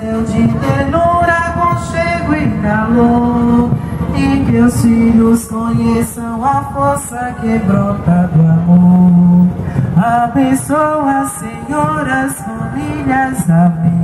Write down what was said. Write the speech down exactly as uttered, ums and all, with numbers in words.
céu de ternura, aconchego e calor, e que os filhos conheçam a força que brota do amor. Abençoa, Senhor, as famílias, amém.